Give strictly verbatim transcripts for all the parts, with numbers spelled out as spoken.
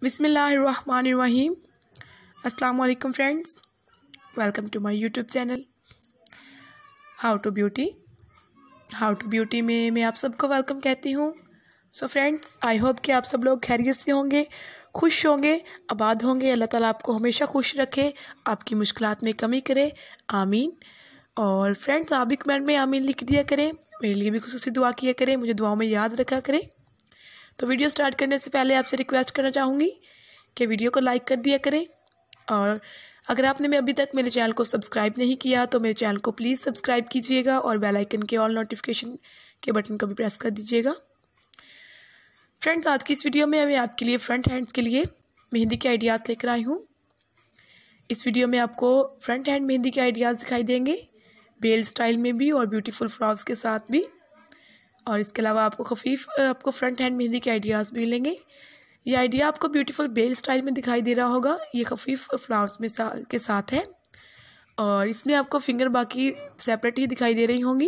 बिस्मिल्लाहिर्रहमानिर्रहीम। अस्सलाम वालेकुम friends, welcome to my YouTube channel how to beauty. How to beauty में मैं आप सबको वेलकम कहती हूँ। सो फ्रेंड्स, आई होप कि आप सब लोग खैरियत से होंगे, खुश होंगे, आबाद होंगे। अल्लाह ताला आपको हमेशा खुश रखे, आपकी मुश्किलात में कमी करे, आमीन। और फ्रेंड्स, आप भी कमेंट में आमीन लिख दिया करें, मेरे लिए भी खुसूसी दुआ किया करें, मुझे दुआओं में याद रखा करें। तो वीडियो स्टार्ट करने से पहले आपसे रिक्वेस्ट करना चाहूँगी कि वीडियो को लाइक कर दिया करें, और अगर आपने मैं अभी तक मेरे चैनल को सब्सक्राइब नहीं किया तो मेरे चैनल को प्लीज़ सब्सक्राइब कीजिएगा और बेल आइकन के ऑल नोटिफिकेशन के बटन को भी प्रेस कर दीजिएगा। फ्रेंड्स, आज की इस वीडियो में मैं आपके लिए फ्रंट हैंड्स के लिए मेहंदी के आइडियाज़ लेकर आई हूँ। इस वीडियो में आपको फ्रंट हैंड मेहंदी के आइडियाज़ दिखाई देंगे, बेल स्टाइल में भी और ब्यूटीफुल फ्रॉक्स के साथ भी। और इसके अलावा आपको खफीफ आपको फ्रंट हैंड मेहंदी के आइडियाज़ भी मिलेंगे। ये आइडिया आपको ब्यूटीफुल बेल स्टाइल में दिखाई दे रहा होगा, ये खफीफ फ्लावर्स में सा, के साथ है, और इसमें आपको फिंगर बाकी सेपरेट ही दिखाई दे रही होंगी।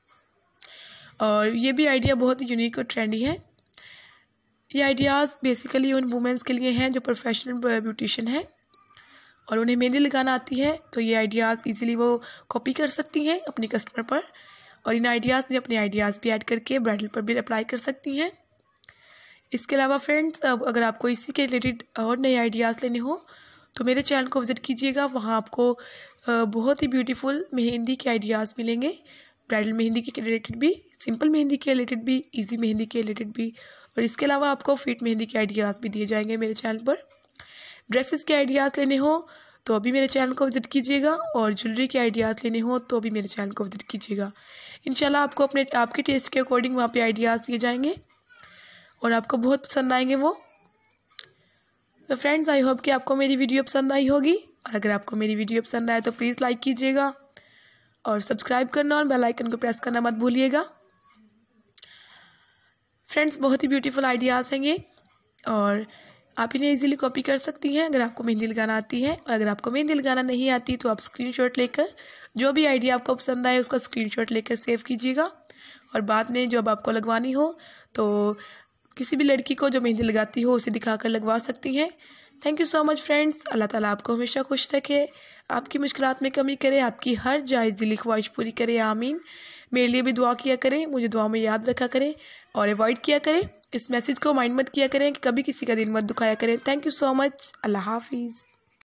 और ये भी आइडिया बहुत ही यूनिक और ट्रेंडी है। ये आइडियाज़ बेसिकली उन वुमेंस के लिए हैं जो प्रोफेशनल ब्यूटिशियन हैं और उन्हें मेहंदी लगाना आती है, तो ये आइडियाज़ इजीली वो कॉपी कर सकती हैं अपने कस्टमर पर, और इन आइडियाज़ में अपने आइडियाज़ भी ऐड करके ब्राइडल पर भी अप्लाई कर सकती हैं। इसके अलावा फ्रेंड्स, अगर आपको इसी के रिलेटेड और नए आइडियाज़ लेने हो तो मेरे चैनल को विज़िट कीजिएगा। वहाँ आपको बहुत ही ब्यूटीफुल मेहंदी के आइडियाज़ मिलेंगे, ब्राइडल मेहंदी के रिलेटेड भी, सिंपल मेहंदी के रिलेटेड भी, ईजी मेहंदी के रिलेटेड भी, और इसके अलावा आपको फिट मेहंदी के आइडियाज़ भी दिए जाएंगे मेरे चैनल पर। ड्रेसेस के आइडियाज़ लेने हो तो अभी मेरे चैनल को विज़िट कीजिएगा, और ज्वेलरी के आइडियाज़ लेने हो तो अभी मेरे चैनल को विज़िट कीजिएगा। इंशाल्लाह आपको अपने आपके टेस्ट के अकॉर्डिंग वहाँ पे आइडियाज़ दिए जाएंगे और आपको बहुत पसंद आएंगे वो। तो फ्रेंड्स, आई होप कि आपको मेरी वीडियो पसंद आई होगी, और अगर आपको मेरी वीडियो पसंद आए तो प्लीज़ लाइक कीजिएगा और सब्सक्राइब करना और बेल आइकन को प्रेस करना मत भूलिएगा। फ्रेंड्स, बहुत ही ब्यूटीफुल आइडियाज़ हैं ये, और आप इन्हें इजीली कॉपी कर सकती हैं अगर आपको मेहंदी लगाना आती है। और अगर आपको मेहंदी लगाना नहीं आती तो आप स्क्रीनशॉट लेकर जो भी आइडिया आपको पसंद आए उसका स्क्रीनशॉट लेकर सेव कीजिएगा, और बाद में जब आपको लगवानी हो तो किसी भी लड़की को जो मेहंदी लगाती हो उसे दिखाकर लगवा सकती हैं। Thank you so much friends. अल्लाह ताला आपको हमेशा खुश रखे, आपकी मुश्किलात में कमी करे, आपकी हर जायज़ दिली ख्वाहिश पूरी करे, आमीन। मेरे लिए भी दुआ किया करें, मुझे दुआ में याद रखा करें और अवॉइड किया करें, इस मैसेज को माइंड मत किया करें कि कभी किसी का दिल मत दुखाया करें। Thank you so much. अल्लाह हाफिज़।